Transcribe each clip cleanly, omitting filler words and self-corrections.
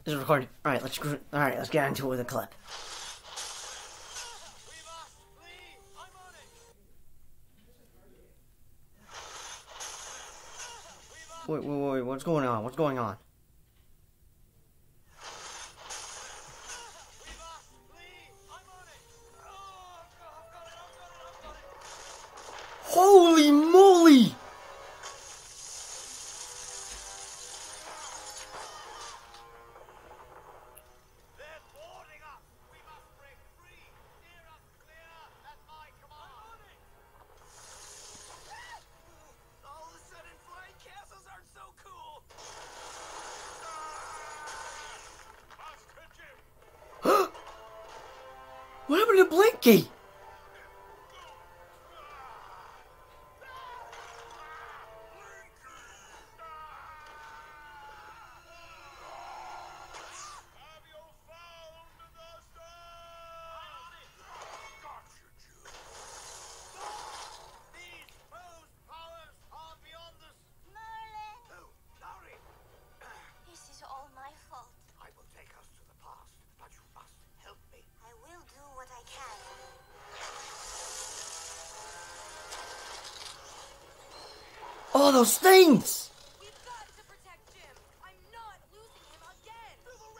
Is it recording? Alright, let's get into it with a clip. Wait, what's going on? What's going on? Holy moly! What happened to Blinky? Oh, those things! We've got to protect Jim. I'm not losing him again.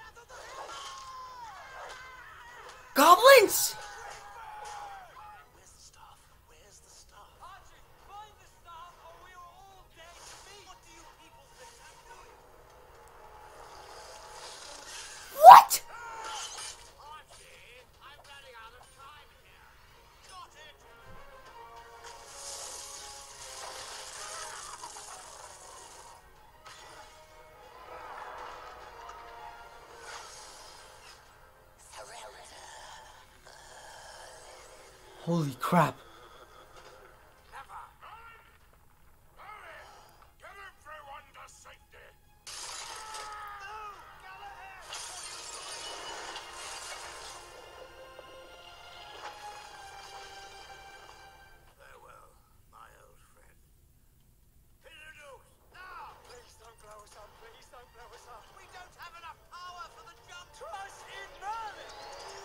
Goblins! Where's the stuff? Where's the stuff? Archie, find the stuff or we are all dead to me. What do you people think I'm doing? What? Archie, I'm running out of time here. Got it! Holy crap. Never! Hurry! Hurry! Get everyone to safety! No! Galahad! Farewell, my old friend. Introduce! Now! Please don't blow us up. Please don't blow us up. We don't have enough power for the jump! Trust in Merlin.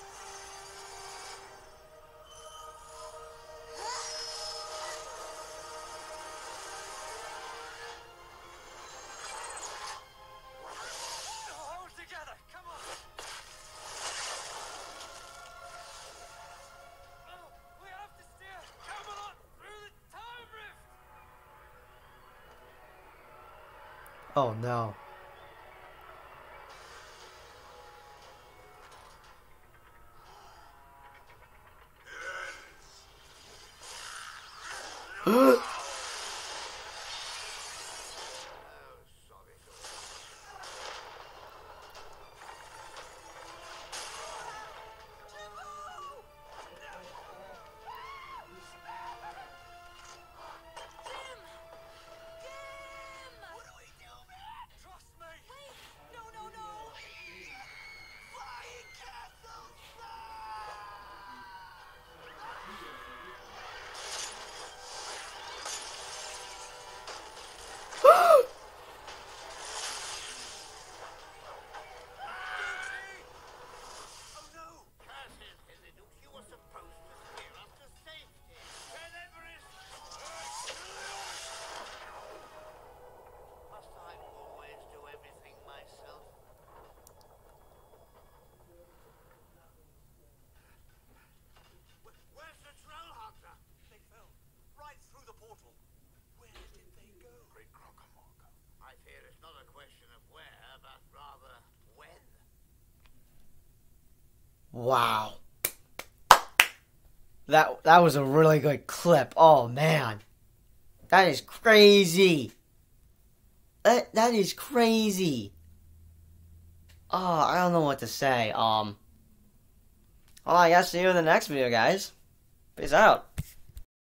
Hold together. Come on. Oh, we have to steer Camelot through the time rift. Oh no. What do we do, man? Trust me. Wait, no. Flying castles! Oh no! Curses, Hesiduc, you were supposed to steer us to safety. Tenebris! Must I always do everything myself? Where's the troll hunter? They fell right through the portal. Where did they go? Great Crocamarca. I fear it's not a question of where, but rather when. Wow. That was a really good clip. Oh man. That is crazy. That is crazy. Oh, I don't know what to say. Well, I guess see you in the next video, guys. Peace out.